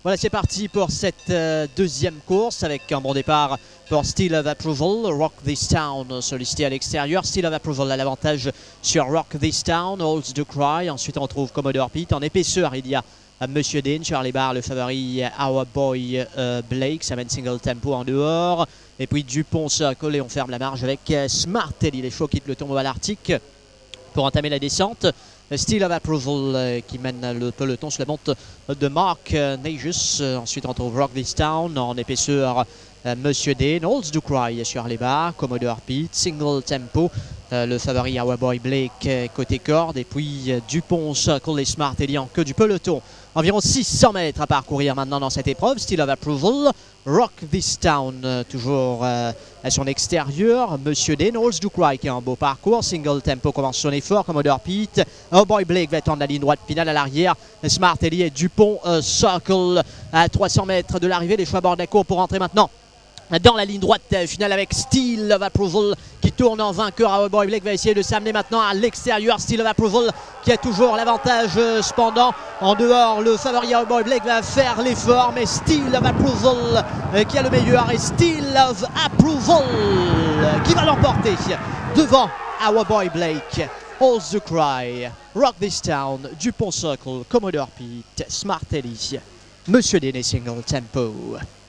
Voilà, c'est parti pour cette deuxième course avec un bon départ pour Steel of Approval. Rock This Town sollicité à l'extérieur. Steel of Approval a l'avantage sur Rock This Town, Holds the Cry. Ensuite, on trouve Commodore Pete. En épaisseur, il y a Monsieur Dean sur les barres, le favori Our Boy Blake. Ça mène single tempo en dehors. Et puis Dupont Circle et on ferme la marge avec Smart Teddy. Les chevaux quittent le tombeau à l'Arctique pour entamer la descente. Steel of Approval qui mène le peloton sur la monte de Mark Nagus. Ensuite on trouve Rock This Town en épaisseur. Monsieur Dean, Holds the Cry sur les barres, Commodore Pete, single tempo, le favori Our Boy Blake côté corde, et puis Dupont Circle et Smart Teddy en queue du peloton. Environ 600 mètres à parcourir maintenant dans cette épreuve. Steel of Approval, Rock This Town toujours à son extérieur. Monsieur Dean, Holds the Cry qui est un beau parcours. Single tempo commence son effort. Commodore Pete, Our Boy Blake va attendre la ligne droite finale à l'arrière. Smart Teddy et Dupont Circle à 300 mètres de l'arrivée. Les choix bord de la cour pour entrer maintenant dans la ligne droite finale avec Steel of Approval qui tourne en vainqueur. Our Boy Blake va essayer de s'amener maintenant à l'extérieur. Steel of Approval qui a toujours l'avantage cependant. En dehors, le favori Our Boy Blake va faire l'effort, mais Steel of Approval qui a le meilleur, et Steel of Approval qui va l'emporter devant Our Boy Blake. Holds the Cry, Rock This Town, Dupont Circle, Commodore Pete, Smart Teddy, Monsieur Dean et single tempo.